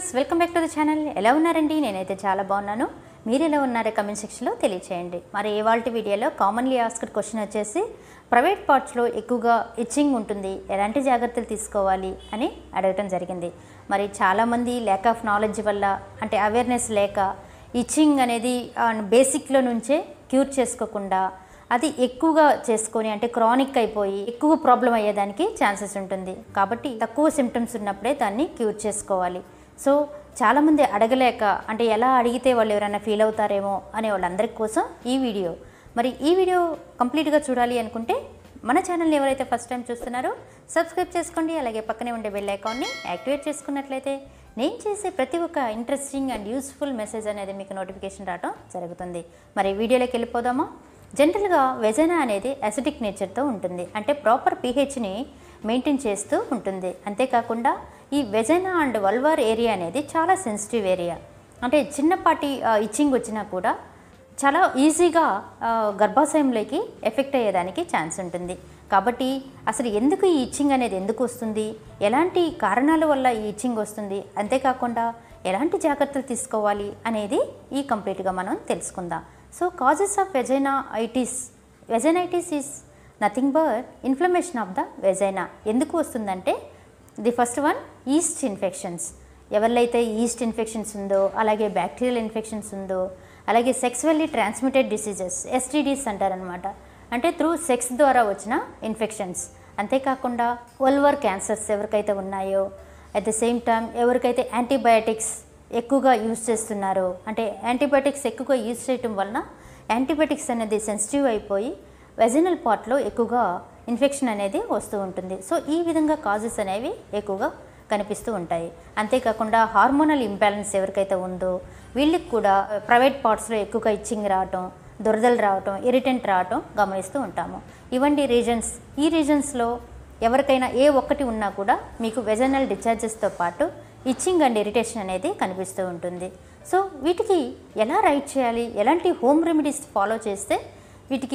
Viewers, welcome back to the channel. ఎలా ఉన్నారండి? నేనైతే చాలా బాగున్నాను. మీరు ఎలా ఉన్నారో కమెంట్ సెక్షన్లో తెలియచేయండి. మరి ఇవాల్టి వీడియోలో కామన్లీ ఆస్క్డ్ క్వశ్చన్ వచ్చేసి ప్రైవేట్ పార్ట్స్లో ఎక్కువగా ఇచ్చింగ్ ఉంటుంది, ఎలాంటి జాగ్రత్తలు తీసుకోవాలి అని అడగటం జరిగింది. మరి చాలామంది ల్యాక్ ఆఫ్ నాలెడ్జ్ వల్ల, అంటే అవేర్నెస్ లేక, ఇచ్చింగ్ అనేది బేసిక్లో నుంచే క్యూర్ చేసుకోకుండా అది ఎక్కువగా చేసుకొని, అంటే క్రానిక్ అయిపోయి ఎక్కువ ప్రాబ్లం అయ్యేదానికి ఛాన్సెస్ ఉంటుంది. కాబట్టి తక్కువ సిమ్టమ్స్ ఉన్నప్పుడే దాన్ని క్యూర్ చేసుకోవాలి. సో చాలామంది అడగలేక, అంటే ఎలా అడిగితే వాళ్ళు ఎవరైనా ఫీల్ అవుతారేమో అనే వాళ్ళందరి కోసం ఈ వీడియో. మరి ఈ వీడియో కంప్లీట్గా చూడాలి అనుకుంటే మన ఛానల్ని ఎవరైతే ఫస్ట్ టైం చూస్తున్నారో సబ్స్క్రైబ్ చేసుకోండి. అలాగే పక్కనే ఉండే బెల్ ఐకాన్ని యాక్టివేట్ చేసుకున్నట్లయితే నేను చేసే ప్రతి ఒక్క ఇంట్రెస్టింగ్ అండ్ యూస్ఫుల్ మెసేజ్ అనేది మీకు నోటిఫికేషన్ రావడం జరుగుతుంది. మరి వీడియోలోకి వెళ్ళిపోదామా? జనరల్గా వెజైనా అనేది అసిడిక్ నేచర్తో ఉంటుంది, అంటే ప్రాపర్ పీహెచ్ని మెయింటైన్ చేస్తూ ఉంటుంది. అంతేకాకుండా ఈ వెజైనా అండ్ వల్వార్ ఏరియా అనేది చాలా సెన్సిటివ్ ఏరియా. అంటే చిన్నపాటి ఇచ్చింగ్ వచ్చినా కూడా చాలా ఈజీగా గర్భాశయంలోకి ఎఫెక్ట్ అయ్యేదానికి ఛాన్స్ ఉంటుంది. కాబట్టి అసలు ఎందుకు ఈ ఇచ్చింగ్ అనేది ఎందుకు వస్తుంది, ఎలాంటి కారణాల వల్ల ఈ ఇచ్చింగ్ వస్తుంది, అంతేకాకుండా ఎలాంటి జాగ్రత్తలు తీసుకోవాలి అనేది ఈ కంప్లీట్గా మనం తెలుసుకుందాం. So causes of vaginitis. Vaginitis is nothing but inflammation of the vagina. ఎందుకు వస్తుందంటే the first one yeast infections. ఎవరికైతే ఈస్ట్ ఇన్ఫెక్షన్స్ ఉందో, అలాగే బ్యాక్టీరియల్ ఇన్ఫెక్షన్స్ ఉందో, అలాగే సెక్సువల్లీ ట్రాన్స్మిటెడ్ డిసీజెస్, ఎస్టీడీస్ అంటారనమాట, అంటే త్రూ సెక్స్ ద్వారా వచ్చిన ఇన్ఫెక్షన్స్. అంతేకాకుండా వల్వర్ క్యాన్సర్స్ ఎవరికైతే ఉన్నాయో, అట్ ద సేమ్ టైం ఎవరికైతే యాంటీబయాటిక్స్ ఎక్కువగా యూజ్ చేస్తున్నారో, అంటే యాంటీబయాటిక్స్ ఎక్కువగా యూజ్ చేయటం వలన యాంటీబయాటిక్స్ అనేది సెన్సిటివ్ అయిపోయి వెజినల్ పార్ట్లో ఎక్కువగా ఇన్ఫెక్షన్ అనేది వస్తూ ఉంటుంది. సో ఈ విధంగా కాజెస్ అనేవి ఎక్కువగా కనిపిస్తూ ఉంటాయి. అంతేకాకుండా హార్మోనల్ ఇంబ్యాలెన్స్ ఎవరికైతే ఉందో వీళ్ళకి కూడా ప్రైవేట్ పార్ట్స్లో ఎక్కువగా ఇచ్చింగ్ రావటం, దురదలు రావటం, ఇరిటెంట్ రావటం గమనిస్తూ ఉంటాము. ఇవన్నీ రీజన్స్. ఈ రీజన్స్లో ఎవరికైనా ఏ ఒక్కటి ఉన్నా కూడా మీకు వెజైనల్ డిశ్చార్జెస్తో పాటు ఇచ్చింగ్ అండ్ ఇరిటేషన్ అనేది కనిపిస్తూ ఉంటుంది. సో వీటికి ఎలా రైట్ చేయాలి, ఎలాంటి హోమ్ రెమెడీస్ ఫాలో చేస్తే వీటికి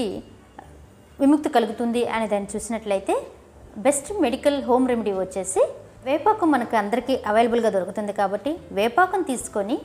విముక్తి కలుగుతుంది అనే దాన్ని చూసినట్లయితే బెస్ట్ మెడికల్ హోమ్ రెమెడీ వచ్చేసి వేపాకు. మనకు అందరికీ అవైలబుల్గా దొరుకుతుంది కాబట్టి వేపాకును తీసుకొని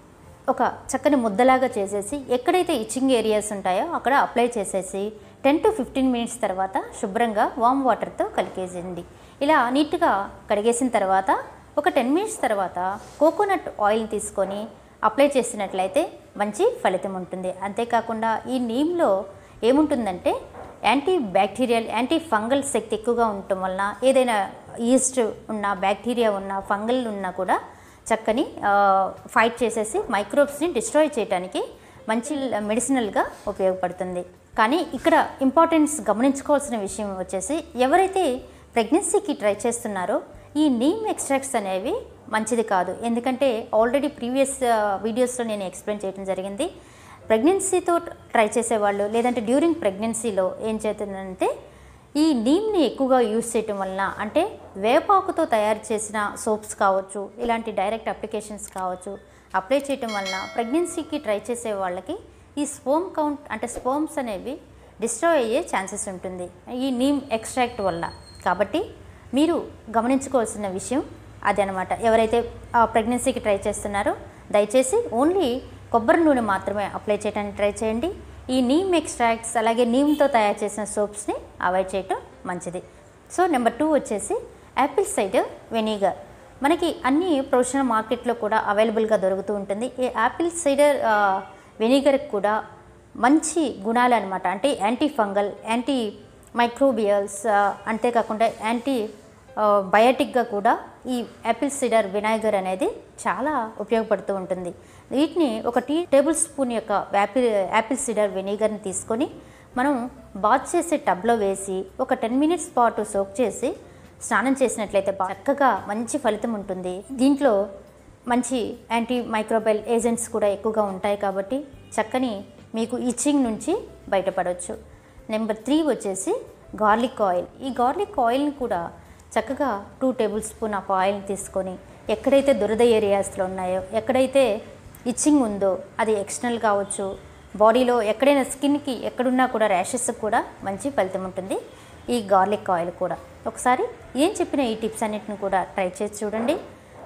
ఒక చక్కని ముద్దలాగా చేసేసి ఎక్కడైతే ఇచ్చింగ్ ఏరియాస్ ఉంటాయో అక్కడ అప్లై చేసేసి 10 to 15 minutes తర్వాత శుభ్రంగా వామ్ వాటర్తో కలిపేసేయండి. ఇలా నీట్గా కడిగేసిన తర్వాత ఒక 10 minutes తర్వాత కోకోనట్ ఆయిల్ని తీసుకొని అప్లై చేసినట్లయితే మంచి ఫలితం ఉంటుంది. అంతేకాకుండా ఈ నీమ్లో ఏముంటుందంటే యాంటీ బ్యాక్టీరియల్, యాంటీ ఫంగల్ శక్తి ఎక్కువగా ఉండటం వలన ఏదైనా ఈస్ట్ ఉన్న, బ్యాక్టీరియా ఉన్న, ఫంగల్ ఉన్నా కూడా చక్కని ఫైట్ చేసేసి మైక్రోబ్స్ని డిస్ట్రాయ్ చేయడానికి మంచి మెడిసినల్గా ఉపయోగపడుతుంది. కానీ ఇక్కడ ఇంపార్టెన్స్ గమనించుకోవాల్సిన విషయం వచ్చేసి ఎవరైతే ప్రెగ్నెన్సీకి ట్రై చేస్తున్నారో ఈ నీమ్ ఎక్స్ట్రాక్ట్స్ అనేవి మంచిది కాదు. ఎందుకంటే ఆల్రెడీ ప్రీవియస్ వీడియోస్లో నేను ఎక్స్ప్లెయిన్ చేయడం జరిగింది. ప్రెగ్నెన్సీతో ట్రై చేసేవాళ్ళు, లేదంటే డ్యూరింగ్ ప్రెగ్నెన్సీలో ఏం చేస్తుందంటే ఈ నీమ్ని ఎక్కువగా యూజ్ చేయటం వలన, అంటే వేపాకుతో తయారు చేసిన సోప్స్ కావచ్చు, ఇలాంటి డైరెక్ట్ అప్లికేషన్స్ కావచ్చు, అప్లై చేయటం వలన ప్రెగ్నెన్సీకి ట్రై చేసే వాళ్ళకి ఈ స్పోమ్ కౌంట్, అంటే స్పోమ్స్ అనేవి డిస్ట్రాయ్ అయ్యే ఛాన్సెస్ ఉంటుంది ఈ నీమ్ ఎక్స్ట్రాక్ట్ వల్ల. కాబట్టి మీరు గమనించుకోవాల్సిన విషయం అదనమాట. ఎవరైతే ప్రెగ్నెన్సీకి ట్రై చేస్తున్నారో దయచేసి ఓన్లీ కొబ్బరి నూనె మాత్రమే అప్లై చేయడానికి ట్రై చేయండి. ఈ నీమ్ ఎక్స్ట్రాక్ట్స్, అలాగే నీమ్తో తయారు చేసిన సోప్స్ని అవాయిడ్ చేయటం మంచిది. సో నెంబర్ 2 వచ్చేసి యాపిల్ సైడర్ వెనిగర్. మనకి అన్ని ప్రొఫెషనల్ మార్కెట్లో కూడా అవైలబుల్గా దొరుకుతూ ఉంటుంది. ఈ యాపిల్ సైడర్ వెనిగర్కి కూడా మంచి గుణాలు అనమాట. అంటే యాంటీ ఫంగల్, యాంటీ మైక్రోబియల్స్, అంతేకాకుండా యాంటీ బయాటిక్గా కూడా ఈ యాపిల్ సైడర్ వినైగర్ అనేది చాలా ఉపయోగపడుతూ ఉంటుంది. వీటిని ఒక టీ టేబుల్ స్పూన్ యొక్క యాపిల్ సైడర్ వెనిగర్ని తీసుకొని మనం బాత్ చేసే టబ్లో వేసి ఒక 10 minutes పాటు సోక్ చేసి స్నానం చేసినట్లయితే చక్కగా మంచి ఫలితం ఉంటుంది. దీంట్లో మంచి యాంటీ మైక్రోబియల్ ఏజెంట్స్ కూడా ఎక్కువగా ఉంటాయి కాబట్టి చక్కని మీకు ఇచ్చింగ్ నుంచి బయటపడవచ్చు. నెంబర్ 3 వచ్చేసి గార్లిక్ ఆయిల్. ఈ గార్లిక్ ఆయిల్ని కూడా చక్కగా 2 tablespoons ఆఫ్ ఆయిల్ని తీసుకొని ఎక్కడైతే దురద ఏరియాస్లో ఉన్నాయో, ఎక్కడైతే ఇచ్చింగ్ ఉందో, అది ఎక్స్టర్నల్ కావచ్చు, బాడీలో ఎక్కడైనా స్కిన్కి ఎక్కడున్నా కూడా ర్యాషెస్కి కూడా మంచి ఫలితం ఉంటుంది ఈ గార్లిక్ ఆయిల్ కూడా. ఒకసారి ఏం చెప్పిన ఈ టిప్స్ అన్నిటిని కూడా ట్రై చేసి చూడండి.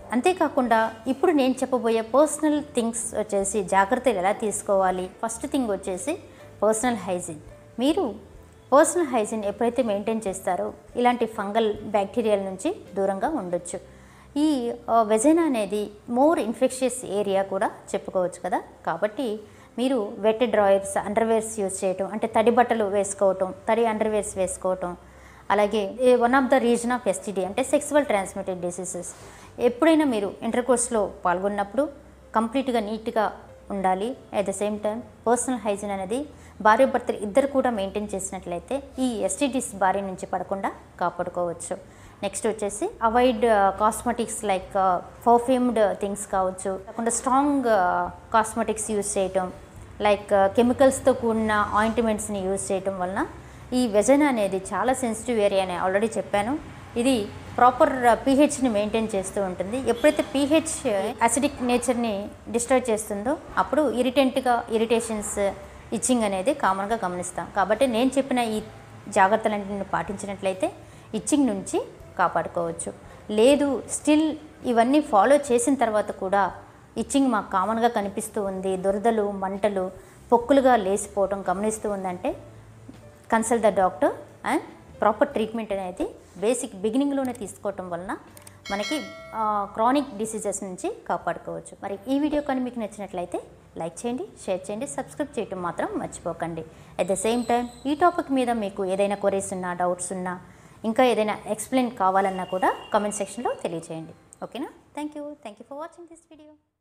అంతేకాకుండా ఇప్పుడు నేను చెప్పబోయే పర్సనల్ థింగ్స్ వచ్చేసి జాగ్రత్తలు ఎలా తీసుకోవాలి. ఫస్ట్ థింగ్ వచ్చేసి పర్సనల్ హైజీన్. మీరు పర్సనల్ హైజీన్ ఎప్పుడైతే మెయింటైన్ చేస్తారో ఇలాంటి ఫంగల్ బ్యాక్టీరియాల నుంచి దూరంగా ఉండొచ్చు. ఈ వెజైనా అనేది మోర్ ఇన్ఫెక్షియస్ ఏరియా కూడా చెప్పుకోవచ్చు కదా. కాబట్టి మీరు వెట్ డ్రాయర్స్, అండర్వేర్స్ యూజ్ చేయటం, అంటే తడి బట్టలు వేసుకోవటం, తడి అండర్వేర్స్ వేసుకోవటం, అలాగే one of the reason of STD అంటే సెక్సువల్ ట్రాన్స్మిటెడ్ డిసీజెస్. ఎప్పుడైనా మీరు ఇంటర్కోర్స్లో పాల్గొన్నప్పుడు కంప్లీట్గా నీట్గా ఉండాలి. At the same time personal hygiene అనేది భార్యాభర్తలు ఇద్దరు కూడా మెయింటైన్ చేసినట్లయితే ఈ ఎస్టీడీస్ బారి నుంచి పడకుండా కాపాడుకోవచ్చు. నెక్స్ట్ వచ్చేసి avoid cosmetics like perfumed things కావచ్చు, కాకుండా స్ట్రాంగ్ కాస్మెటిక్స్ యూజ్ చేయటం, లైక్ కెమికల్స్తో కూడిన ఆయింట్మెంట్స్ని యూజ్ చేయటం వలన ఈ వెజైనా అనేది చాలా సెన్సిటివ్ ఏరియా అని ఆల్రెడీ చెప్పాను. ఇది ప్రాపర్ పీహెచ్ని మెయింటైన్ చేస్తూ ఉంటుంది. ఎప్పుడైతే పీహెచ్ అసిడిక్ నేచర్ని డిస్టర్బ్ చేస్తుందో అప్పుడు ఇరిటేషన్స్, ఇచ్చింగ్ అనేది కామన్గా గమనిస్తాం. కాబట్టి నేను చెప్పిన ఈ జాగ్రత్తలన్నింటిని పాటించినట్లయితే ఇచ్చింగ్ నుంచి కాపాడుకోవచ్చు. లేదు స్టిల్ ఇవన్నీ ఫాలో చేసిన తర్వాత కూడా ఇచ్చింగ్ మాకు కామన్గా కనిపిస్తూ ఉంది, దురదలు, మంటలు, పొక్కులుగా లేసిపోవడం గమనిస్తూ ఉందంటే consult the doctor and proper treatment అనేది బేసిక్ బిగినింగ్లోనే తీసుకోవటం వలన మనకి క్రానిక్ డిసీజెస్ నుంచి కాపాడుకోవచ్చు. మరి ఈ వీడియో కానీ మీకు నచ్చినట్లయితే లైక్ చేయండి, షేర్ చేయండి, సబ్స్క్రైబ్ చేయటం మాత్రం మర్చిపోకండి. అట్ ద సేమ్ టైం ఈ టాపిక్ మీద మీకు ఏదైనా క్వరీస్ ఉన్నా, డౌట్స్ ఉన్నా, ఇంకా ఏదైనా ఎక్స్ప్లెయిన్ కావాలన్నా కూడా కామెంట్ సెక్షన్లో తెలియజేయండి. ఓకేనా? Thank you for watching this video.